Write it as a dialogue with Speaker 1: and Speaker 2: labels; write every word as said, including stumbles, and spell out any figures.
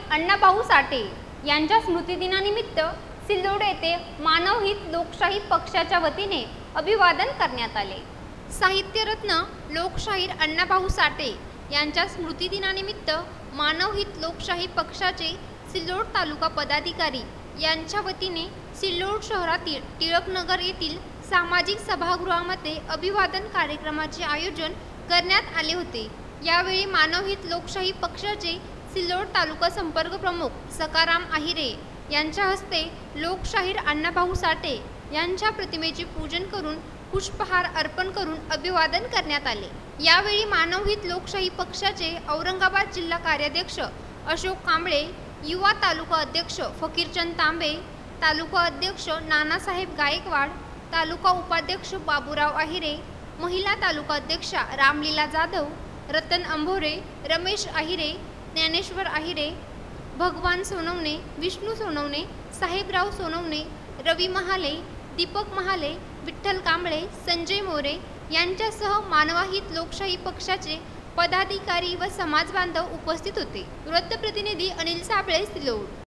Speaker 1: अण्णाभाऊ साठे यांच्या स्मृतिदिनानिमित्त सिल्लोड येथे मानवहित लोकशाही पक्षाच्या वतीने अभिवादन करण्यात आले। साहित्यरत्न लोकशाहीर अण्णाभाऊ साठे यांच्या स्मृतिदिनानिमित्त मानवहित लोकशाही पक्षाचे सिल्लोड तालुका पदाधिकारी यांच्या वतीने सिल्लोड शहरातील टिळकनगर येथील सामाजिक सभागृहामध्ये अभिवादन कार्यक्रमाचे आयोजन करण्यात आले होते। यावेळी मानवहित लोकशाही पक्षाचे सिल्लोड तालुका संपर्क प्रमुख सकाराम आहिरे यांच्या हस्ते लोकशाहीर अण्णाभाऊ साठे यांच्या प्रतिमेचे पूजन करून पुष्पहार अर्पण करून अभिवादन करण्यात आले। यावेळी मानवहित लोकशाही पक्षाचे औरंगाबाद जिल्हा कार्याध्यक्ष अशोक कांबळे, युवा तालुका अध्यक्ष फकीरचंद तांबे, तालुका अध्यक्ष नानासाहेब गायकवाड, तालुका उपाध्यक्ष बाबूराव आहिरे, महिला तालुका अध्यक्षा रामलीला जाधव, रतन अंभोरे, रमेश आहिरे, ज्ञानेश्वर आहिरे, भगवान सोनवणे, विष्णू सोनवणे, साहेबराव सोनवणे, रवी महाले, दीपक महाले, विठ्ठल कांबळे, संजय मोरे यांच्यासह मानवहित लोकशाही पक्षाचे पदाधिकारी व समाजबांधव उपस्थित होते। वृत्तप्रतिनिधी अनिल साबळे, सिल्लोड।